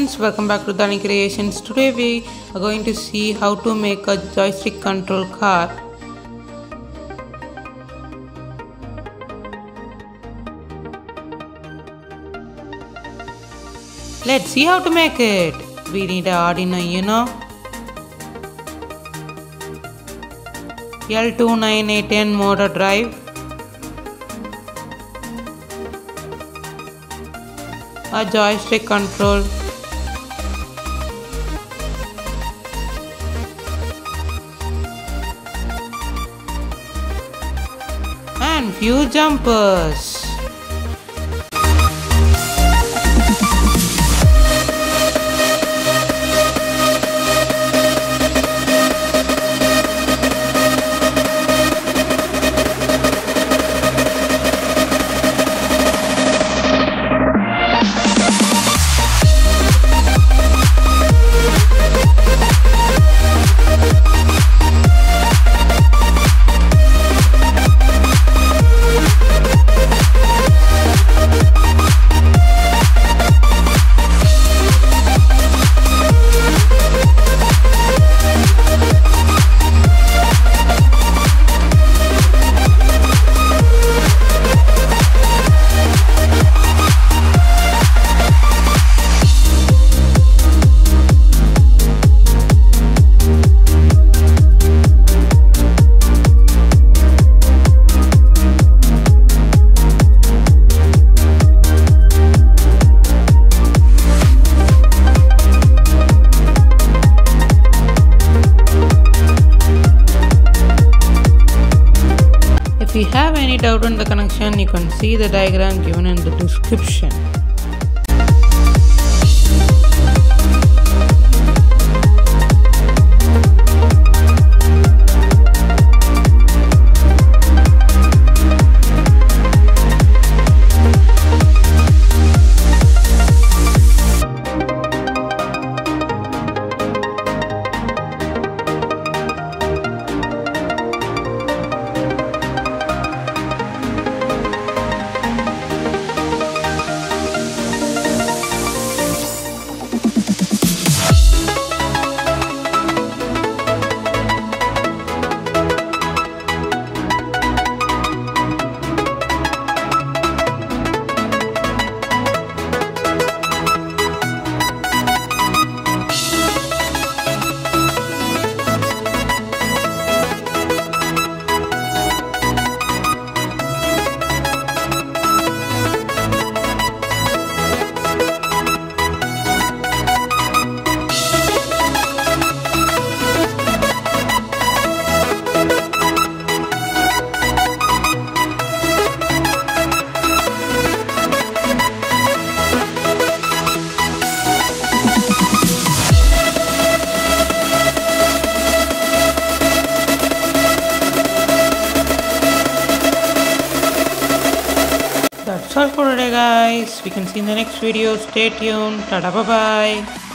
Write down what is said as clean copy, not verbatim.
friends, welcome back to Dharani Creations. Today we are going to see how to make a joystick control car. Let's see how to make it. We need an Arduino UNO L293D motor drive, a joystick control, and few jumpers. If you have any doubt on the connection, you can see the diagram given in the description. That's all for today, guys. We can see in the next video. Stay tuned. Tada, bye bye.